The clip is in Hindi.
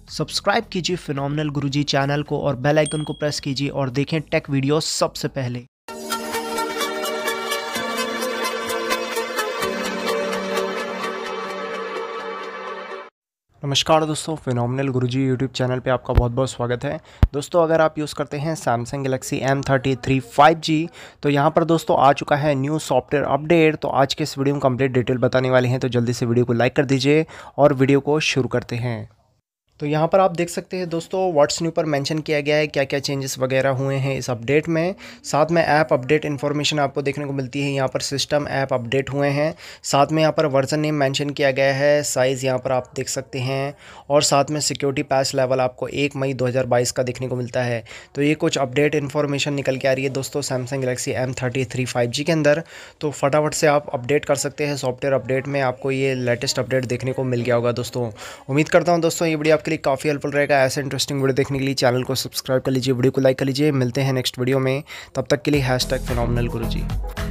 सब्सक्राइब कीजिए फिनोमिनल गुरुजी चैनल को और बेल आइकन को प्रेस कीजिए और देखें टेक वीडियो सबसे पहले। नमस्कार दोस्तों, फिनोमिनल गुरुजी यूट्यूब चैनल पे आपका बहुत बहुत स्वागत है। दोस्तों, अगर आप यूज़ करते हैं सैमसंग गैलेक्सी M33 5G तो यहाँ पर दोस्तों आ चुका है न्यू सॉफ्टवेयर अपडेट। तो आज के इस वीडियो में कंप्लीट डिटेल बताने वाले हैं, तो जल्दी से वीडियो को लाइक कर दीजिए और वीडियो को शुरू करते हैं। तो यहाँ पर आप देख सकते हैं दोस्तों, व्हाट्स न्यू पर मेंशन किया गया है क्या क्या चेंजेस वगैरह हुए हैं इस अपडेट में। साथ में ऐप अपडेट इन्फॉर्मेशन आपको देखने को मिलती है। यहाँ पर सिस्टम ऐप अपडेट हुए हैं, साथ में यहाँ पर वर्जन नेम मेंशन किया गया है, साइज़ यहाँ पर आप देख सकते हैं, और साथ में सिक्योरिटी पैच लेवल आपको 1 मई 2022 का देखने को मिलता है। तो ये कुछ अपडेट इन्फॉर्मेशन निकल के आ रही है दोस्तों सैमसंग गैलेक्सी M33 5G के अंदर। तो फटाफट से आप अपडेट कर सकते हैं। सॉफ्टवेयर अपडेट में आपको ये लेटेस्ट अपडेट देखने को मिल गया होगा दोस्तों। उम्मीद करता हूँ दोस्तों ये वीडियो आपके लिए काफ़ी हेल्पफुल रहेगा। ऐसे इंटरेस्टिंग वीडियो देखने के लिए चैनल को सब्सक्राइब कर लीजिए, वीडियो को लाइक कर लीजिए। मिलते हैं नेक्स्ट वीडियो में, तब तक के लिए #फिनोमिनल गुरुजी।